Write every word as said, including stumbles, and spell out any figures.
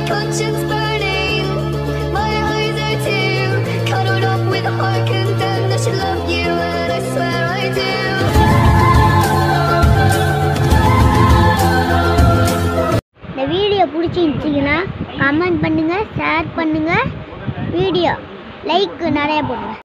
conscience burning. My eyes are too cuddled up with heart condemned. I should love you and I swear I do. இந்த video பிடிச்சிருந்துச்சிங்கன்னா comment பண்ணுங்க, share பண்ணுங்க, video like நிறைய போடுங்க.